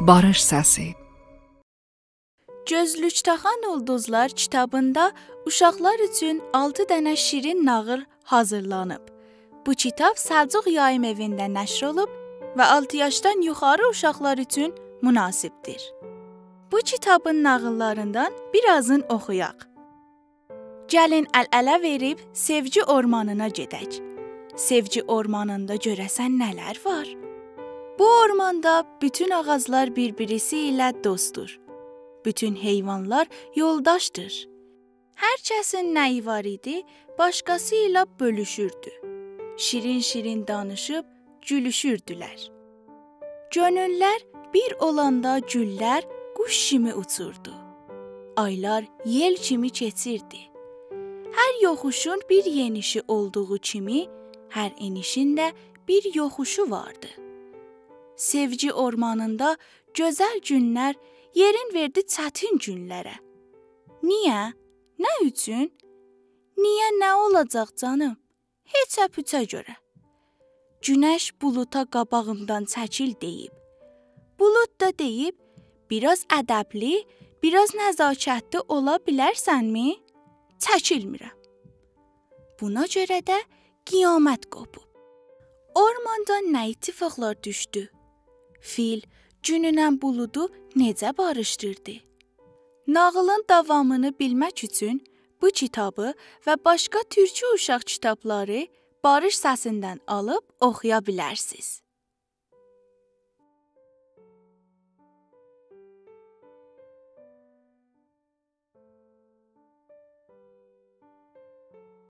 Barış səsi. Gözlüktaxan Ulduzlar kitabında uşaqlar üçün 6 dənə şirin nağıl hazırlanıb. Bu kitab Səlcuq Yayım Evində nəşr olub və 6 yaşdan yuxarı uşaqlar üçün münasibdir. Bu kitabın nağıllarından birazını oxuyaq. Gəlin əl-ələ verib sevgi ormanına gedək. Sevgi ormanında görəsən nələr var? Bu ormanda bütün ağaclar bir-birisi ilə dostdur. Bütün heyvanlar yoldaşdır. Hər kəsin nəyi var idi, başqası ilə bölüşürdü. Şirin-şirin danışıb gülüşürdülər. Gönüllər bir olanda güllər quş kimi uçurdu. Aylar yel kimi keçirdi. Hər yoxuşun bir yenişi olduğu kimi, hər enişin də bir yoxuşu vardı. Sevgi ormanında gözəl günlər yerin verdi çətin günlərə. Niyə? Nə üçün? Niyə nə olacaq canım? Heç əpüçə görə. Günəş buluta qabağımdan çəkil deyib. Bulut da deyib, biraz ədəbli, biraz nəzakətli ola bilərsənmi? Çəkilmirəm. Buna görə də qiyamət qopub. Ormanda nə ittifaqlar düşdü? Fil gününə buludu necə barışdırdı? Nağılın davamını bilmək üçün bu kitabı və başqa türkü uşaq kitabları Barış Səsindən alıb oxuya bilərsiniz.